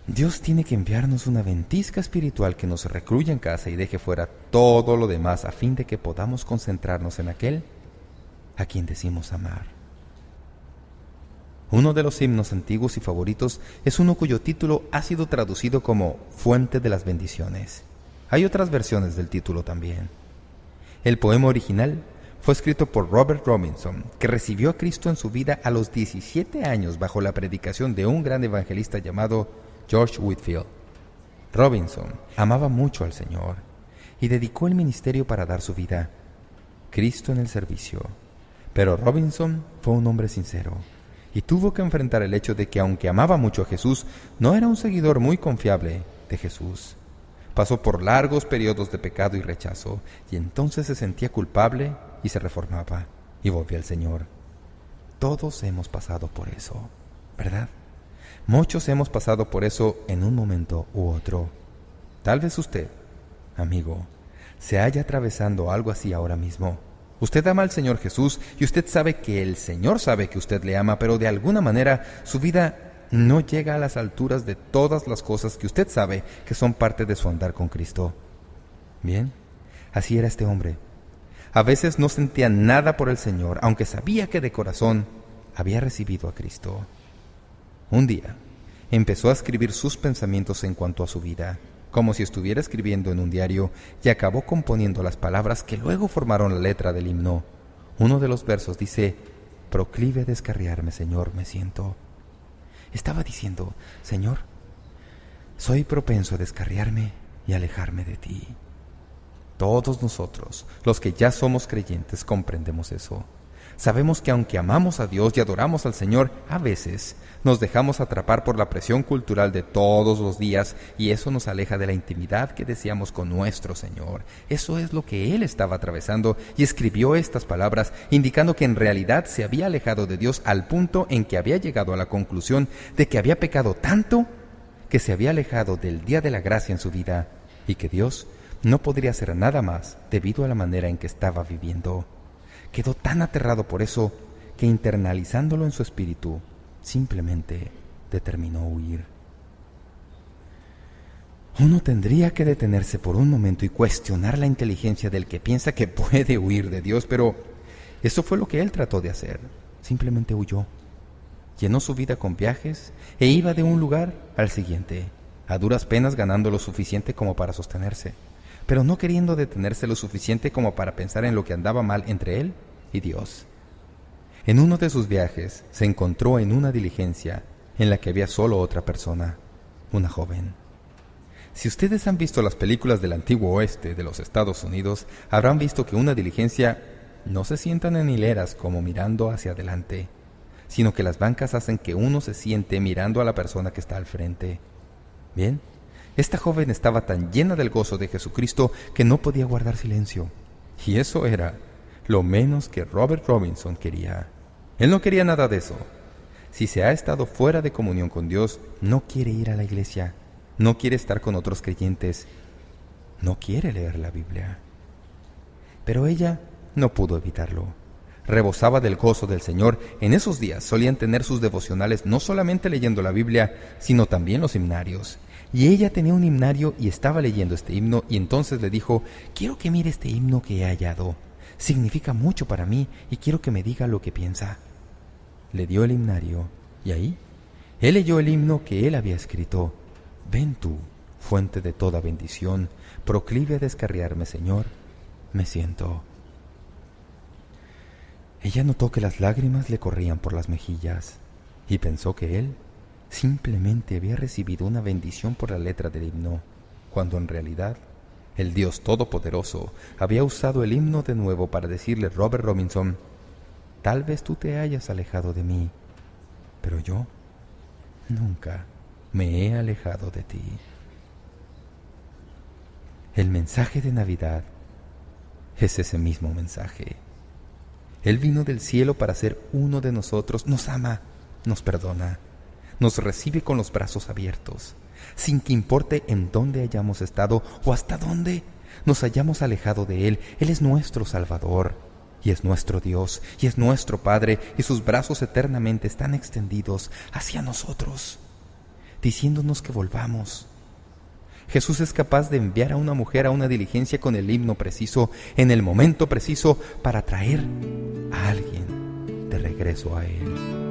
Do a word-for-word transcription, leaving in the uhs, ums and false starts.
Dios tiene que enviarnos una ventisca espiritual que nos recluya en casa y deje fuera todo lo demás a fin de que podamos concentrarnos en aquel a quien decimos amar. Uno de los himnos antiguos y favoritos es uno cuyo título ha sido traducido como Fuente de las Bendiciones. Hay otras versiones del título también. El poema original fue escrito por Robert Robinson, que recibió a Cristo en su vida a los diecisiete años bajo la predicación de un gran evangelista llamado George Whitefield. Robinson amaba mucho al Señor y dedicó el ministerio para dar su vida. Cristo en el servicio. Pero Robinson fue un hombre sincero y tuvo que enfrentar el hecho de que, aunque amaba mucho a Jesús, no era un seguidor muy confiable de Jesús. Pasó por largos periodos de pecado y rechazo, y entonces se sentía culpable y se reformaba, y volvió al Señor. Todos hemos pasado por eso, ¿verdad? Muchos hemos pasado por eso en un momento u otro. Tal vez usted, amigo, se haya atravesando algo así ahora mismo. Usted ama al Señor Jesús y usted sabe que el Señor sabe que usted le ama, pero de alguna manera su vida no llega a las alturas de todas las cosas que usted sabe que son parte de su andar con Cristo. Bien, así era este hombre. A veces no sentía nada por el Señor, aunque sabía que de corazón había recibido a Cristo. Un día, empezó a escribir sus pensamientos en cuanto a su vida, como si estuviera escribiendo en un diario, y acabó componiendo las palabras que luego formaron la letra del himno. Uno de los versos dice: «Proclive a descarriarme, Señor, me siento». Estaba diciendo: «Señor, soy propenso a descarriarme y alejarme de ti». Todos nosotros, los que ya somos creyentes, comprendemos eso. Sabemos que aunque amamos a Dios y adoramos al Señor, a veces nos dejamos atrapar por la presión cultural de todos los días y eso nos aleja de la intimidad que deseamos con nuestro Señor. Eso es lo que Él estaba atravesando y escribió estas palabras, indicando que en realidad se había alejado de Dios al punto en que había llegado a la conclusión de que había pecado tanto que se había alejado del día de la gracia en su vida y que Dios no podría hacer nada más debido a la manera en que estaba viviendo. Quedó tan aterrado por eso que, internalizándolo en su espíritu, simplemente determinó huir. Uno tendría que detenerse por un momento y cuestionar la inteligencia del que piensa que puede huir de Dios, pero eso fue lo que él trató de hacer. Simplemente huyó. Llenó su vida con viajes e iba de un lugar al siguiente, a duras penas ganando lo suficiente como para sostenerse, pero no queriendo detenerse lo suficiente como para pensar en lo que andaba mal entre él y Dios. En uno de sus viajes se encontró en una diligencia en la que había solo otra persona, una joven. Si ustedes han visto las películas del antiguo oeste de los Estados Unidos, habrán visto que una diligencia no se sientan en hileras como mirando hacia adelante, sino que las bancas hacen que uno se siente mirando a la persona que está al frente. Bien, esta joven estaba tan llena del gozo de Jesucristo que no podía guardar silencio. Y eso era lo menos que Robert Robinson quería. Él no quería nada de eso. Si se ha estado fuera de comunión con Dios, no quiere ir a la iglesia, no quiere estar con otros creyentes, no quiere leer la Biblia. Pero ella no pudo evitarlo. Rebosaba del gozo del Señor. En esos días solían tener sus devocionales no solamente leyendo la Biblia, sino también los himnarios. Y ella tenía un himnario y estaba leyendo este himno, y entonces le dijo: «Quiero que mire este himno que he hallado. Significa mucho para mí y quiero que me diga lo que piensa». Le dio el himnario y ahí él leyó el himno que él había escrito: «Ven tú, fuente de toda bendición, proclive a descarriarme, Señor, me siento». Ella notó que las lágrimas le corrían por las mejillas y pensó que él simplemente había recibido una bendición por la letra del himno, cuando en realidad el Dios Todopoderoso había usado el himno de nuevo para decirle: «Robert Robinson, tal vez tú te hayas alejado de mí, pero yo nunca me he alejado de ti». El mensaje de Navidad es ese mismo mensaje. Él vino del cielo para ser uno de nosotros, nos ama, nos perdona, nos recibe con los brazos abiertos, sin que importe en dónde hayamos estado o hasta dónde nos hayamos alejado de Él. Él es nuestro Salvador, y es nuestro Dios, y es nuestro Padre, y sus brazos eternamente están extendidos hacia nosotros. diciéndonos que volvamos. Jesús es capaz de enviar a una mujer a una diligencia con el himno preciso, en el momento preciso, para traer a alguien de regreso a Él.